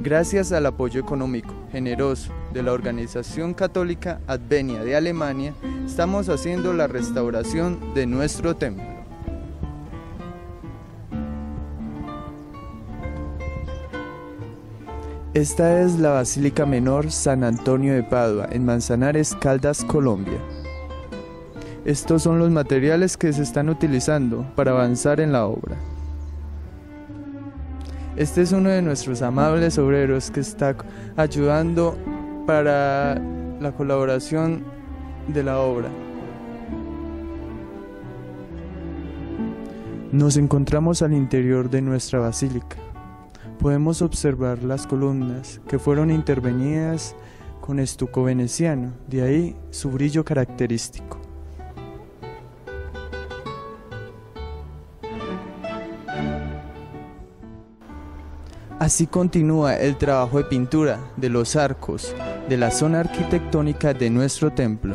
Gracias al apoyo económico generoso de la organización católica Advenia de Alemania, estamos haciendo la restauración de nuestro templo. Esta es la Basílica Menor San Antonio de Padua, en Manzanares, Caldas, Colombia. Estos son los materiales que se están utilizando para avanzar en la obra. Este es uno de nuestros amables obreros que está ayudando para la colaboración de la obra. Nos encontramos al interior de nuestra basílica. Podemos observar las columnas que fueron intervenidas con estuco veneciano, de ahí su brillo característico. Así continúa el trabajo de pintura de los arcos de la zona arquitectónica de nuestro templo.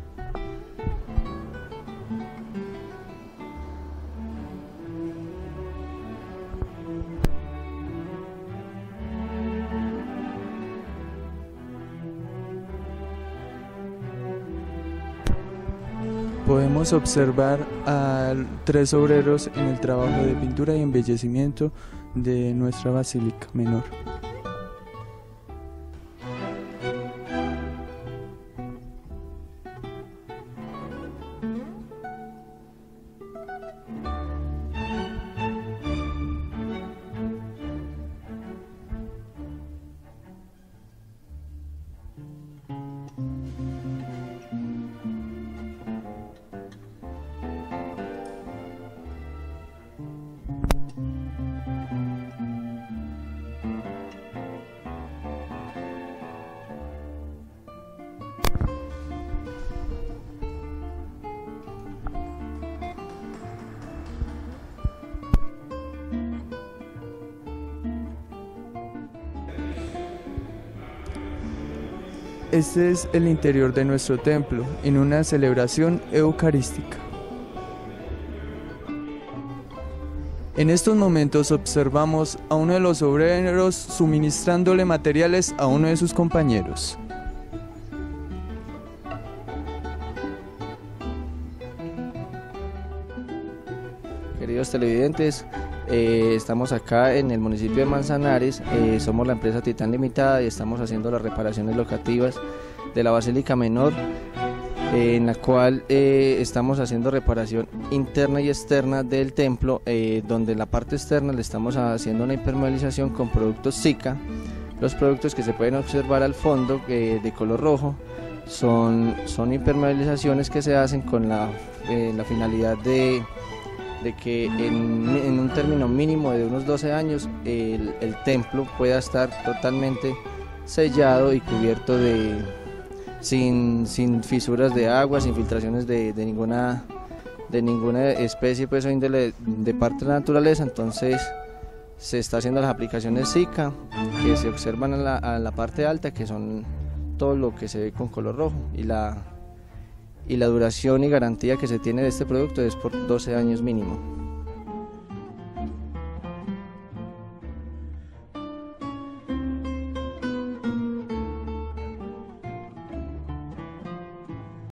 Podemos observar a 3 obreros en el trabajo de pintura y embellecimiento de nuestra Basílica Menor. Este es el interior de nuestro templo, en una celebración eucarística. En estos momentos observamos a uno de los obreros suministrándole materiales a uno de sus compañeros. Queridos televidentes, estamos acá en el municipio de Manzanares, somos la empresa Titán Limitada y estamos haciendo las reparaciones locativas de la Basílica Menor, en la cual estamos haciendo reparación interna y externa del templo, donde en la parte externa le estamos haciendo una impermeabilización con productos Sika. Los productos que se pueden observar al fondo de color rojo son impermeabilizaciones que se hacen con la finalidad de que en un término mínimo de unos 12 años el templo pueda estar totalmente sellado y cubierto sin fisuras de agua, sin filtraciones de ninguna especie pues, o índole de parte de la naturaleza. Entonces se está haciendo las aplicaciones Sika que se observan a la parte alta, que son todo lo que se ve con color rojo, y la duración y garantía que se tiene de este producto es por 12 años mínimo.